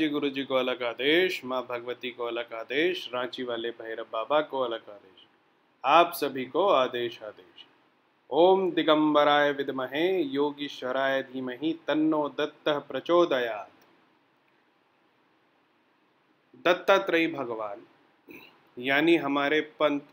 जी गुरु जी को अलग आदेश, माँ भगवती को अलग आदेश, रांची वाले भैरव बाबा को अलग आदेश, आप सभी को आदेश आदेश। ओम दिगंबराय विद्महे योगीश्वराय धीमहि तन्नो दत्तः प्रचोदयात्। दत्तात्रेय भगवान यानी हमारे पंथ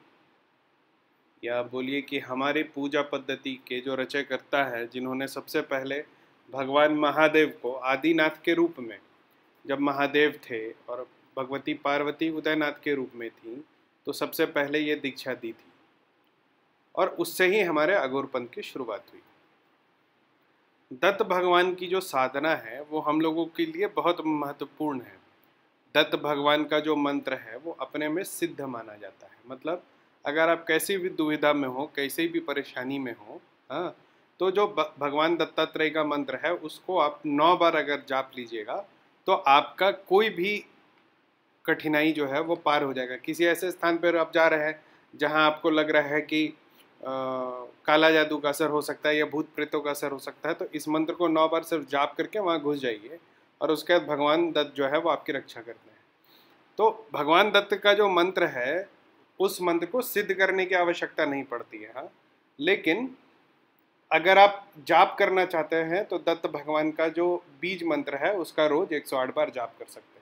या बोलिए कि हमारे पूजा पद्धति के जो रचयकर्ता है, जिन्होंने सबसे पहले भगवान महादेव को आदिनाथ के रूप में, जब महादेव थे और भगवती पार्वती उदयनाथ के रूप में थी, तो सबसे पहले ये दीक्षा दी थी और उससे ही हमारे अघोर पंथ की शुरुआत हुई। दत्त भगवान की जो साधना है वो हम लोगों के लिए बहुत महत्वपूर्ण है। दत्त भगवान का जो मंत्र है वो अपने में सिद्ध माना जाता है। मतलब अगर आप कैसी भी दुविधा में हो, कैसी भी परेशानी में हो, हाँ, तो जो भगवान दत्तात्रेय का मंत्र है उसको आप 9 बार अगर जाप लीजिएगा तो आपका कोई भी कठिनाई जो है वो पार हो जाएगा। किसी ऐसे स्थान पर आप जा रहे हैं जहाँ आपको लग रहा है कि काला जादू का असर हो सकता है या भूत प्रेतों का असर हो सकता है, तो इस मंत्र को 9 बार सिर्फ जाप करके वहाँ घुस जाइए और उसके बाद भगवान दत्त जो है वो आपकी रक्षा करते हैं। तो भगवान दत्त का जो मंत्र है उस मंत्र को सिद्ध करने की आवश्यकता नहीं पड़ती है। हाँ, लेकिन अगर आप जाप करना चाहते हैं तो दत्त भगवान का जो बीज मंत्र है उसका रोज 108 बार जाप कर सकते हैं।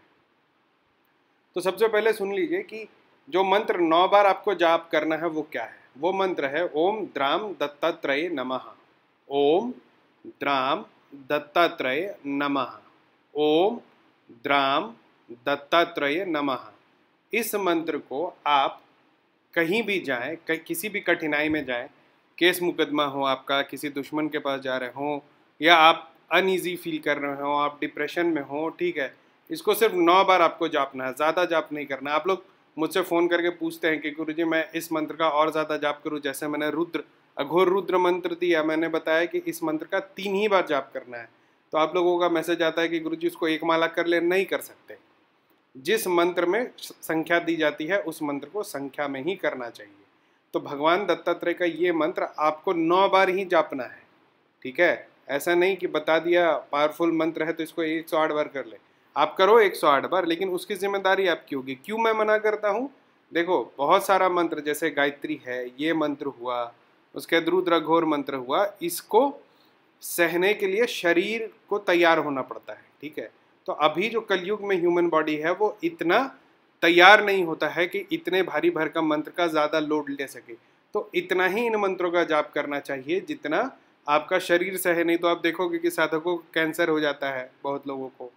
तो सबसे पहले सुन लीजिए कि जो मंत्र 9 बार आपको जाप करना है वो क्या है। वो मंत्र है ओम द्राम दत्तात्रेय नमः। ओम द्राम दत्तात्रेय नमः। ओम द्राम दत्तात्रेय नमः। इस मंत्र को आप कहीं भी जाएं, किसी भी कठिनाई में जाएं, केस मुकदमा हो आपका, किसी दुश्मन के पास जा रहे हो या आप अनईजी फील कर रहे हो, आप डिप्रेशन में हो, ठीक है, इसको सिर्फ 9 बार आपको जापना है, ज़्यादा जाप नहीं करना। आप लोग मुझसे फ़ोन करके पूछते हैं कि गुरुजी मैं इस मंत्र का और ज़्यादा जाप करूँ, जैसे मैंने अघोर रुद्र मंत्र दिया, मैंने बताया कि इस मंत्र का 3 ही बार जाप करना है। तो आप लोगों का मैसेज आता है कि गुरुजी इसको 1 माला कर ले। नहीं कर सकते। जिस मंत्र में संख्या दी जाती है उस मंत्र को संख्या में ही करना चाहिए। तो भगवान दत्तात्रेय का ये मंत्र आपको 9 बार ही जापना है, ठीक है। ऐसा नहीं कि बता दिया पावरफुल मंत्र है तो इसको 108 बार कर ले। आप करो 108 बार, लेकिन उसकी जिम्मेदारी आपकी होगी। क्यों मैं मना करता हूँ? देखो, बहुत सारा मंत्र जैसे गायत्री है, ये मंत्र हुआ, उसके रुद्र घोर मंत्र हुआ, इसको सहने के लिए शरीर को तैयार होना पड़ता है, ठीक है। तो अभी जो कलयुग में ह्यूमन बॉडी है वो इतना तैयार नहीं होता है कि इतने भारी भरकम मंत्र का ज़्यादा लोड ले सके। तो इतना ही इन मंत्रों का जाप करना चाहिए जितना आपका शरीर सहे। नहीं तो आप देखोगे कि साधकों को कैंसर हो जाता है, बहुत लोगों को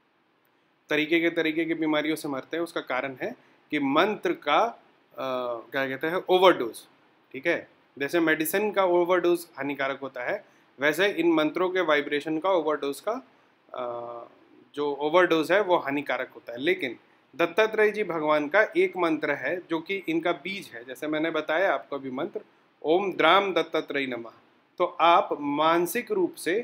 तरीके की बीमारियों से मरते हैं। उसका कारण है कि मंत्र का क्या कहते हैं, ओवरडोज, ठीक है। जैसे मेडिसिन का ओवरडोज हानिकारक होता है, वैसे इन मंत्रों के वाइब्रेशन का ओवरडोज का जो ओवरडोज है वो हानिकारक होता है। लेकिन दत्तात्रेय जी भगवान का एक मंत्र है जो कि इनका बीज है, जैसे मैंने बताया आपको भी मंत्र ओम द्राम दत्तात्रेय नमः। तो आप मानसिक रूप से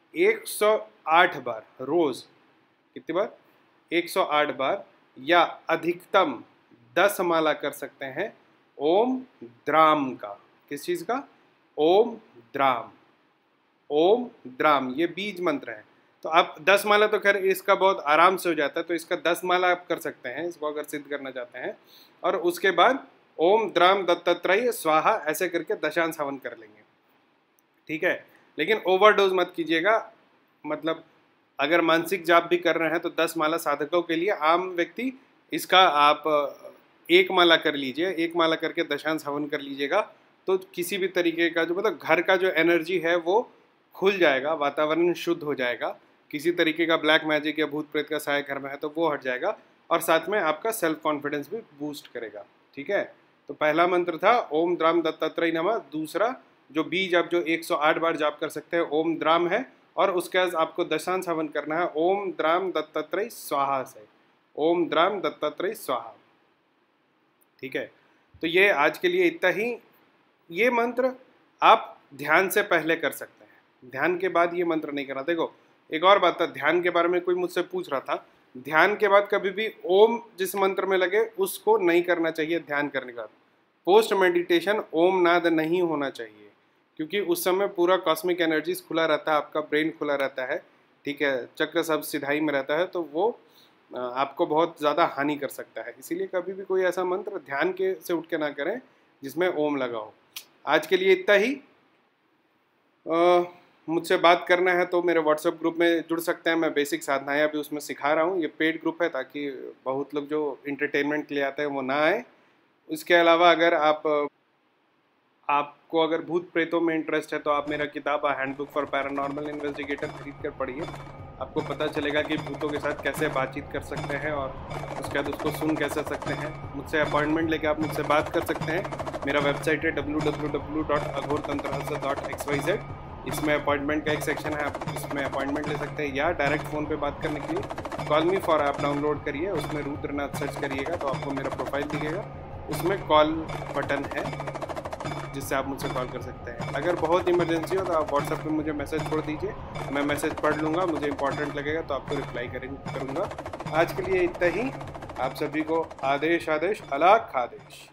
108 बार रोज, कितनी बार? 108 बार या अधिकतम 10 माला कर सकते हैं ओम द्राम का। किस चीज़ का? ओम द्राम। ओम द्राम ये बीज मंत्र है। तो आप 10 माला तो खैर इसका बहुत आराम से हो जाता है, तो इसका 10 माला आप कर सकते हैं इसको अगर सिद्ध करना चाहते हैं। और उसके बाद ओम द्राम दत्तात्रेय स्वाहा ऐसे करके दशांश हवन कर लेंगे, ठीक है। लेकिन ओवरडोज मत कीजिएगा। मतलब अगर मानसिक जाप भी कर रहे हैं तो 10 माला साधकों के लिए, आम व्यक्ति इसका आप 1 माला कर लीजिए। 1 माला करके दशांश हवन कर लीजिएगा तो किसी भी तरीके का जो मतलब घर का जो एनर्जी है वो खुल जाएगा, वातावरण शुद्ध हो जाएगा। किसी तरीके का ब्लैक मैजिक या भूत प्रेत का साया घर में है तो वो हट जाएगा, और साथ में आपका सेल्फ कॉन्फिडेंस भी बूस्ट करेगा, ठीक है। तो पहला मंत्र था ओम द्राम दत्तात्रेय नमः। दूसरा जो बीज आप जो 108 बार जाप कर सकते हैं ओम द्राम है, और उसके बाद आपको दशांश हवन करना है ओम द्राम दत्तात्रेय स्वाहा से। ओम द्राम दत्तात्रेय स्वाहा, ठीक है। तो ये आज के लिए इतना ही। ये मंत्र आप ध्यान से पहले कर सकते हैं, ध्यान के बाद ये मंत्र नहीं करना। देखो एक और बात था, ध्यान के बारे में कोई मुझसे पूछ रहा था। ध्यान के बाद कभी भी ओम जिस मंत्र में लगे उसको नहीं करना चाहिए। ध्यान करने के बाद पोस्ट मेडिटेशन ओम नाद नहीं होना चाहिए, क्योंकि उस समय पूरा कॉस्मिक एनर्जीज खुला रहता है, आपका ब्रेन खुला रहता है, ठीक है, चक्र सब सिधाई में रहता है, तो वो आपको बहुत ज़्यादा हानि कर सकता है। इसीलिए कभी भी कोई ऐसा मंत्र ध्यान के से उठ के ना करें जिसमें ओम लगा हो। आज के लिए इतना ही। मुझसे बात करना है तो मेरे व्हाट्सएप ग्रुप में जुड़ सकते हैं। मैं बेसिक साधनाएं अभी उसमें सिखा रहा हूँ। ये पेड ग्रुप है ताकि बहुत लोग जो इंटरटेनमेंट के लिए आते हैं वो ना आए। इसके अलावा अगर आपको अगर भूत प्रेतों में इंटरेस्ट है तो आप मेरा किताब हैंडबुक फॉर पैरानॉर्मल इन्वेस्टिगेटर खरीद कर पढ़िए। आपको पता चलेगा कि भूतों के साथ कैसे बातचीत कर सकते हैं और उसके बाद उसको सुन कैसे सकते हैं। मुझसे अपॉइंटमेंट लेके आप मुझसे बात कर सकते हैं। मेरा वेबसाइट है www.aghortantrahasya.xyz। इसमें अपॉइंटमेंट का एक सेक्शन है, आप इसमें अपॉइंटमेंट ले सकते हैं या डायरेक्ट फ़ोन पे बात करने के लिए call me for app download करिए। उसमें रुद्रनाथ सर्च करिएगा तो आपको मेरा प्रोफाइल दिखेगा। उसमें कॉल बटन है जिससे आप मुझसे कॉल कर सकते हैं। अगर बहुत इमरजेंसी हो तो आप व्हाट्सएप पे मुझे मैसेज छोड़ दीजिए, मैं मैसेज पढ़ लूँगा। मुझे इंपॉर्टेंट लगेगा तो आपको रिप्लाई करूँगा। आज के लिए इतना ही। आप सभी को आदेश आदेश, अलाख आदेश।